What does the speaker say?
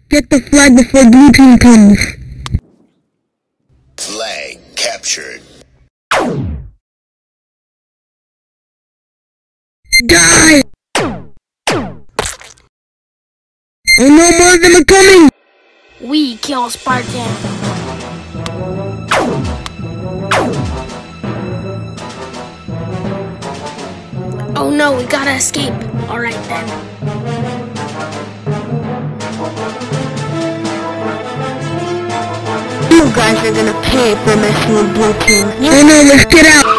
Get the flag before blue team comes. Flag captured. Die! Oh no, more of them are coming! We kill Spartan. Oh no, we gotta escape. Alright then. You guys are gonna pay for messing with blue team. Oh no, let's get out!